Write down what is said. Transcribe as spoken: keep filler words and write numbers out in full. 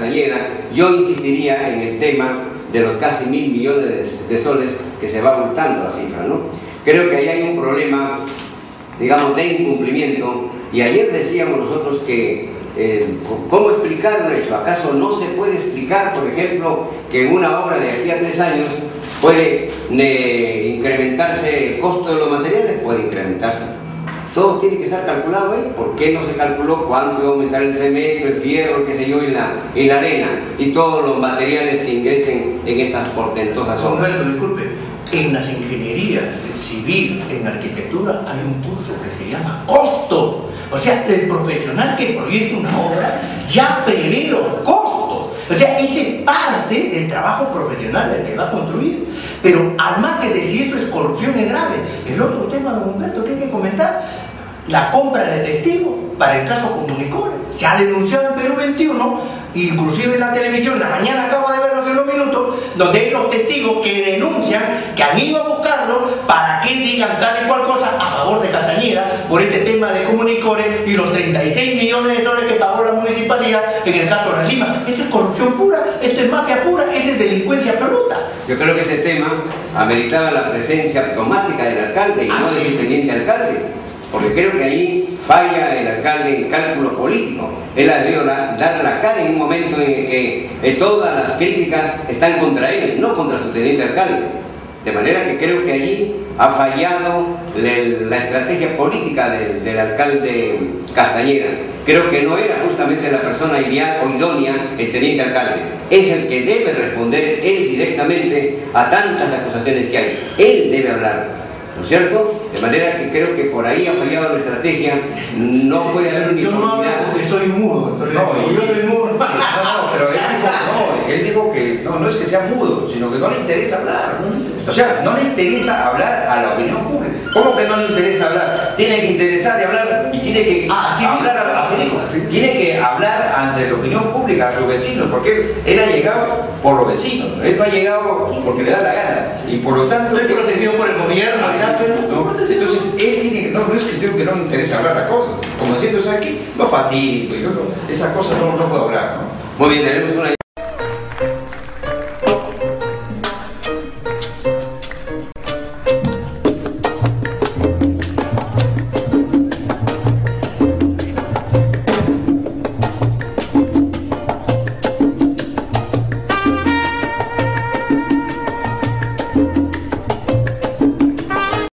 Castañeda, yo insistiría en el tema de los casi mil millones de, de soles que se va abultando la cifra, ¿no? Creo que ahí hay un problema, digamos, de incumplimiento, y ayer decíamos nosotros que eh, ¿cómo explicar un hecho? ¿Acaso no se puede explicar, por ejemplo, que en una obra de aquí a tres años puede eh, incrementarse el costo de los materiales? Puede incrementarse. Todo tiene que estar calculado ahí. ¿Por qué no se calculó cuánto iba a aumentar el cemento, el fierro, qué sé yo, en la, en la arena y todos los materiales que ingresen en estas portentosas obras? Humberto, disculpe, en las ingenierías civil, en arquitectura, hay un curso que se llama costo. O sea, el profesional que proyecta una obra ya prevé los costos. O sea, ese es parte del trabajo profesional del que va a construir. Pero al margen de si eso es corrupción es grave. El otro tema, don Humberto, que hay que comentar, la compra de testigos para el caso Comunicore. Se ha denunciado en Perú veintiuno, inclusive en la televisión, la mañana acabo de verlos en los minutos, donde hay los testigos que denuncian que han ido a buscarlo para que digan tal y cual cosa a favor de Castañeda por este tema de Comunicore y los treinta y seis millones de dólares que pagó la municipalidad en el caso de Lima. Esto es corrupción pura, esto es mafia pura, esto es delincuencia absoluta. Yo creo que este tema ameritaba la presencia automática del alcalde y ah, no de su teniente alcalde, porque creo que ahí falla el alcalde en cálculo político. Él ha debido la, dar la cara en un momento en el que eh, todas las críticas están contra él, no contra su teniente alcalde. De manera que creo que allí ha fallado le, la estrategia política del, del alcalde Castañeda. Creo que no era justamente la persona ideal o idónea el teniente alcalde. Es el que debe responder él directamente a tantas acusaciones que hay. Él debe hablar, ¿no es cierto? De manera que creo que por ahí ha fallado la estrategia. No puede haber uniformidad. Yo no hablo porque soy mudo, entonces, no, yo, yo soy mudo. Sí, no, no, pero él dijo, no, él dijo que no, no es que sea mudo, sino que no le interesa hablar. O sea, no le interesa hablar a la opinión pública. ¿Cómo que no le interesa hablar? Tiene que interesarle hablar y tiene que ah, sí, hablar a la sí, tiene que hablar ante la opinión pública, a sus vecinos, porque él, él ha llegado por los vecinos, él no ha llegado porque le da la gana. Y por lo tanto, estoy procedido por el gobierno, ¿sabes? ¿No? Entonces, él tiene que, no, no es que digo que no me interesa hablar las cosas, como diciendo, ¿sabes qué? No patito, yo no, esas cosas no, no puedo hablar, ¿no? Muy bien, tenemos una